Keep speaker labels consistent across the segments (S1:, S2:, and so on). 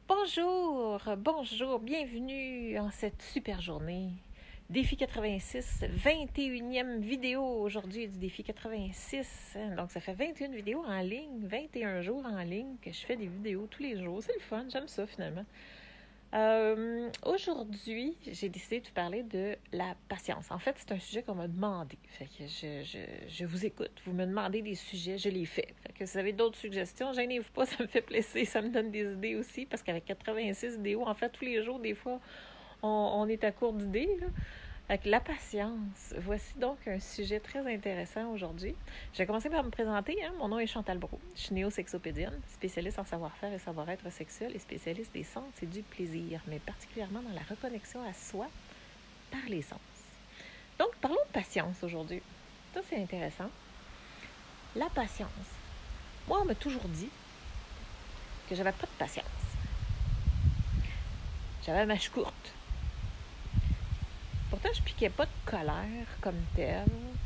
S1: Bonjour, bienvenue en cette super journée. Défi 86, 21e vidéo aujourd'hui du Défi 86. Donc, ça fait 21 vidéos en ligne, 21 jours en ligne que je fais des vidéos tous les jours. C'est le fun, j'aime ça finalement. Aujourd'hui, j'ai décidé de vous parler de la patience. En fait, c'est un sujet qu'on m'a demandé. Fait que je vous écoute. Vous me demandez des sujets, je les fais. Fait que si vous avez d'autres suggestions, gênez-vous pas, ça me fait plaisir. Ça me donne des idées aussi, parce qu'avec 86 vidéos, en fait, tous les jours, des fois, on est à court d'idées, là. Avec la patience. Voici donc un sujet très intéressant aujourd'hui. Je vais commencer par me présenter. Mon nom est Chantal Brault. Je suis néo-sexopédienne, spécialiste en savoir-faire et savoir-être sexuel et spécialiste des sens et du plaisir, mais particulièrement dans la reconnexion à soi par les sens. Donc, parlons de patience aujourd'hui. Ça, c'est intéressant. La patience. Moi, on m'a toujours dit que j'avais pas de patience. J'avais la mâche courte. Pourtant, je piquais pas de colère comme telle,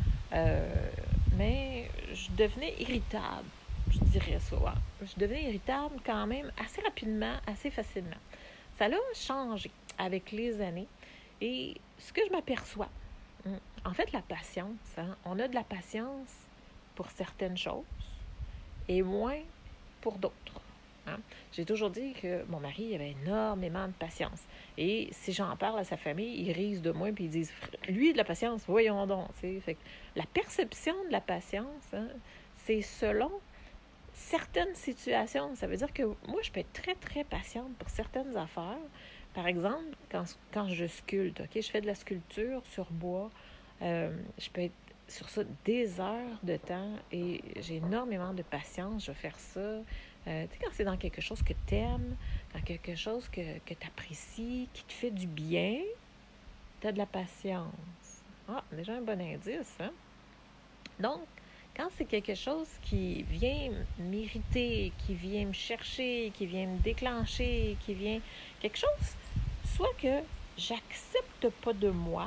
S1: mais je devenais irritable, je dirais ça. Ouais. Je devenais irritable quand même assez rapidement, assez facilement. Ça l'a changé avec les années et ce que je m'aperçois, en fait, la patience, on a de la patience pour certaines choses et moins pour d'autres. J'ai toujours dit que mon mari avait énormément de patience. Et si j'en parle à sa famille, ils risent de moi et ils disent « Lui, de la patience, voyons donc. » Fait que la perception de la patience, c'est selon certaines situations. Ça veut dire que moi, je peux être très, très patiente pour certaines affaires. Par exemple, quand je sculpte, je fais de la sculpture sur bois, je peux être sur ça des heures de temps et j'ai énormément de patience. Je vais faire ça. Tu sais, quand c'est dans quelque chose que tu aimes, dans quelque chose que tu apprécies, qui te fait du bien, tu as de la patience. Ah, déjà un bon indice, hein? Donc, quand c'est quelque chose qui vient m'irriter, qui vient me chercher, qui vient me déclencher, qui vient quelque chose, soit que j'accepte pas de moi,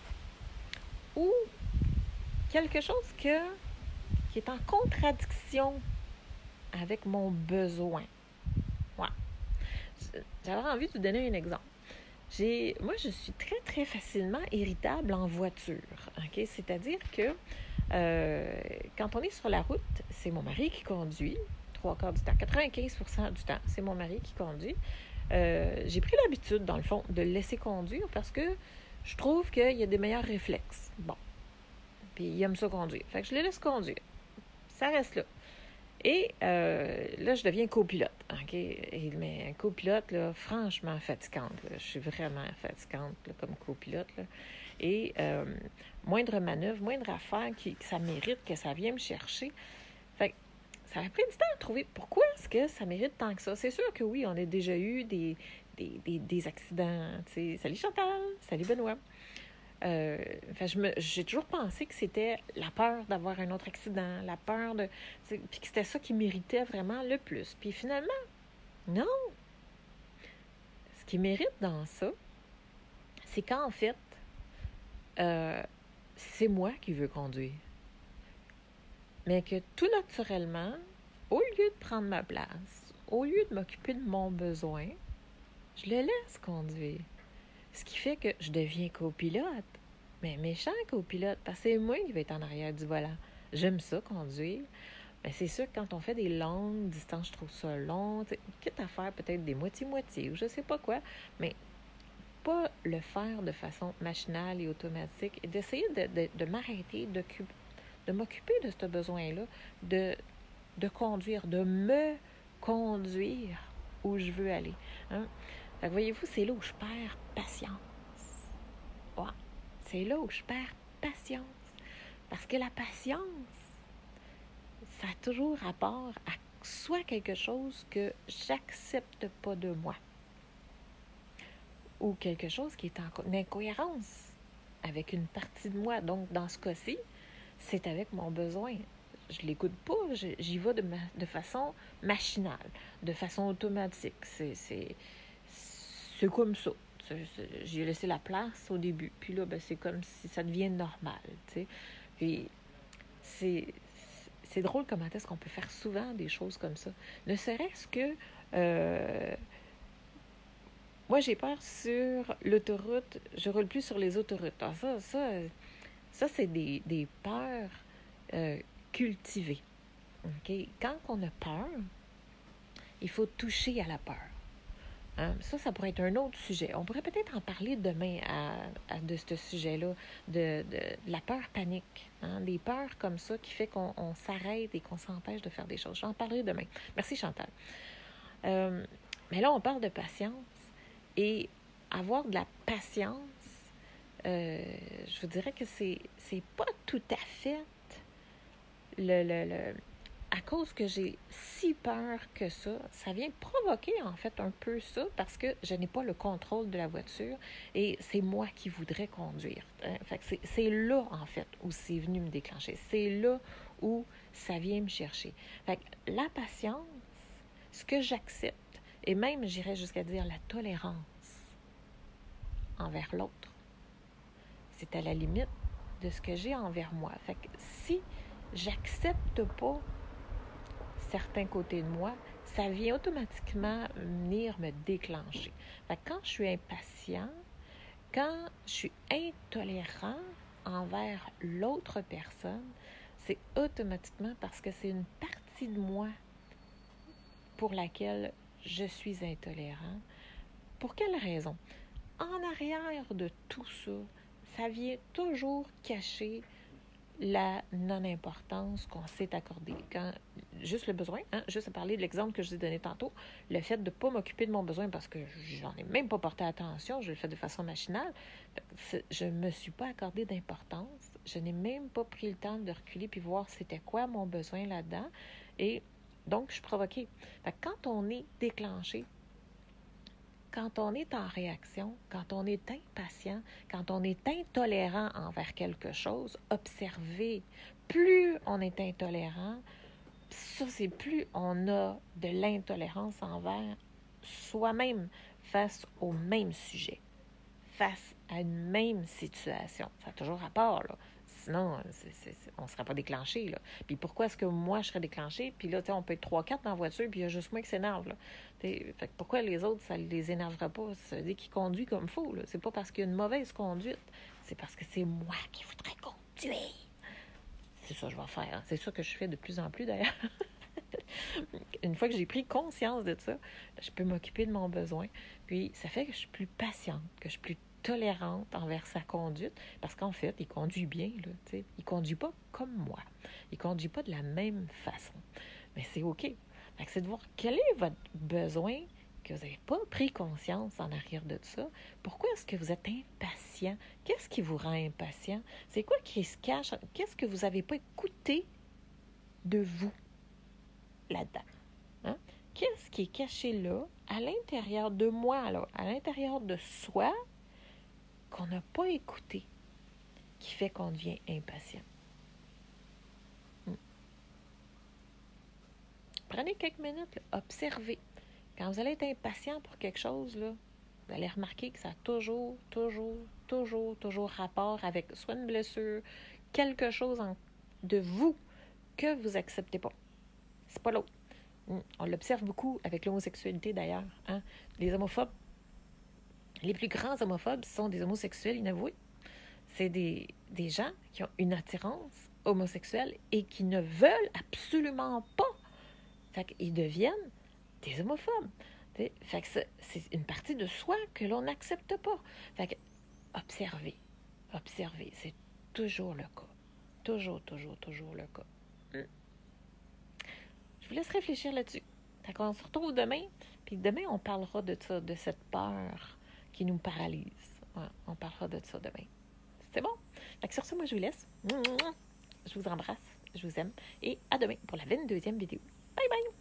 S1: ou quelque chose qui est en contradiction avec mon besoin. Ouais. J'avais envie de vous donner un exemple. Moi, je suis très, très facilement irritable en voiture. Okay? C'est-à-dire que quand on est sur la route, c'est mon mari qui conduit, 3/4 du temps, 95% du temps, c'est mon mari qui conduit. J'ai pris l'habitude, dans le fond, de le laisser conduire parce que je trouve qu'il y a des meilleurs réflexes. Bon. Puis il aime ça conduire. Fait que je le laisse conduire. Ça reste là. Et là, je deviens copilote. Okay? Mais copilote, là, franchement fatigante. Là. Je suis vraiment fatigante là, comme copilote. Là. Et moindre manœuvre, moindre affaire que ça mérite, que ça vient me chercher. Fait que ça a pris du temps à trouver pourquoi est-ce que ça mérite tant que ça. C'est sûr que oui, on a déjà eu des accidents. T'sais. Salut Chantal, salut Benoît. J'ai toujours pensé que c'était la peur d'avoir un autre accident, la peur de... Puis que c'était ça qui méritait vraiment le plus. Puis finalement, non. Ce qui mérite dans ça, c'est qu'en fait, c'est moi qui veux conduire. Mais que tout naturellement, au lieu de prendre ma place, au lieu de m'occuper de mon besoin, je le laisse conduire. Ce qui fait que je deviens copilote. Mais méchant copilote, parce que c'est moi qui vais être en arrière du volant. J'aime ça, conduire. Mais c'est sûr que quand on fait des longues distances, je trouve ça long. Quitte à faire peut-être des moitiés-moitiés ou je sais pas quoi. Mais pas le faire de façon machinale et automatique. Et d'essayer de m'arrêter, de m'occuper de ce besoin-là, de conduire, de me conduire où je veux aller. Fait que voyez-vous, c'est là où je perds patience. Ouais. C'est là où je perds patience. Parce que la patience, ça a toujours rapport à soit quelque chose que j'accepte pas de moi. Ou quelque chose qui est en incohérence avec une partie de moi. Donc, dans ce cas-ci, c'est avec mon besoin. Je l'écoute pas, j'y vais de façon machinale, de façon automatique. C'est comme ça. J'ai laissé la place au début. Puis là, c'est comme si ça devient normal, tu sais. Puis c'est drôle comment est-ce qu'on peut faire souvent des choses comme ça. Ne serait-ce que Moi, j'ai peur sur l'autoroute. Je roule plus sur les autoroutes. Ah, ça c'est des peurs cultivées. OK? Quand on a peur, il faut toucher à la peur. Hein? Ça pourrait être un autre sujet. On pourrait peut-être en parler demain de ce sujet-là, de la peur panique. Hein? Des peurs comme ça qui fait qu'on s'arrête et qu'on s'empêche de faire des choses. J'en parlerai demain. Merci Chantal. Mais là, on parle de patience. Et avoir de la patience, je vous dirais que c'est pas tout à fait à cause que j'ai si peur que ça vient provoquer en fait un peu ça parce que je n'ai pas le contrôle de la voiture et c'est moi qui voudrais conduire. Fait que c'est là en fait où c'est venu me déclencher. C'est là où ça vient me chercher. Fait que la patience, ce que j'accepte, et même j'irais jusqu'à dire la tolérance envers l'autre, c'est à la limite de ce que j'ai envers moi. Fait que si j'accepte pas certains côtés de moi, ça vient automatiquement venir me déclencher. Fait que quand je suis impatient, quand je suis intolérant envers l'autre personne, c'est automatiquement parce que c'est une partie de moi pour laquelle je suis intolérant. Pour quelle raison? En arrière de tout ça, ça vient toujours cacher la non-importance qu'on s'est accordée. Quand, juste le besoin, juste à parler de l'exemple que je vous ai donné tantôt, le fait de ne pas m'occuper de mon besoin parce que j'en ai même pas porté attention, je le fais de façon machinale, je ne me suis pas accordé d'importance, je n'ai même pas pris le temps de reculer puis voir c'était quoi mon besoin là-dedans, et donc je suis provoquée. Fait que quand on est déclenché, quand on est en réaction, quand on est impatient, quand on est intolérant envers quelque chose, observez. Plus on est intolérant, ça c'est plus on a de l'intolérance envers soi-même face au même sujet, face à une même situation. Ça a toujours rapport, là. Sinon, on ne serait pas déclenché, là. Puis pourquoi est-ce que moi, je serais déclenché? Puis là, on peut être 3-4 dans la voiture, puis il y a juste moi qui s'énerve, là. Fait que pourquoi les autres, ça ne les énervera pas? Ça veut dire qu'ils conduisent comme il faut, là. C'est pas parce qu'il y a une mauvaise conduite. C'est parce que c'est moi qui voudrais conduire. C'est ça que je vais faire. Hein. C'est ça que je fais de plus en plus, d'ailleurs. Une fois que j'ai pris conscience de ça, je peux m'occuper de mon besoin. Puis, ça fait que je suis plus patiente, que je suis plus tolérante envers sa conduite, parce qu'en fait, il conduit bien, là, tu sais. Il conduit pas comme moi. Il conduit pas de la même façon. Mais c'est OK. Fait que c'est de voir quel est votre besoin que vous n'avez pas pris conscience en arrière de ça. Pourquoi est-ce que vous êtes impatient? Qu'est-ce qui vous rend impatient? C'est quoi qui se cache? Qu'est-ce que vous n'avez pas écouté de vous là-dedans? Hein? Qu'est-ce qui est caché là, à l'intérieur de moi, là, à l'intérieur de soi, qu'on n'a pas écouté, qui fait qu'on devient impatient? Prenez quelques minutes, là, observez. Quand vous allez être impatient pour quelque chose, là, vous allez remarquer que ça a toujours rapport avec soit une blessure, quelque chose de vous que vous n'acceptez pas. C'est pas l'autre. On l'observe beaucoup avec l'homosexualité d'ailleurs. Hein? Les homophobes, les plus grands homophobes sont des homosexuels inavoués. C'est des gens qui ont une attirance homosexuelle et qui ne veulent absolument pas. Fait qu'ils deviennent des homophobes. Fait que c'est une partie de soi que l'on n'accepte pas. Fait que observez, c'est toujours le cas. Toujours le cas. Je vous laisse réfléchir là-dessus. Fait qu'on se retrouve demain, puis demain, on parlera de ça, de cette peur qui nous paralyse. Ouais, on parlera de ça demain. C'est bon? Fait que sur ça, moi, je vous laisse. Je vous embrasse, je vous aime, et à demain pour la 22e vidéo. Bye bye!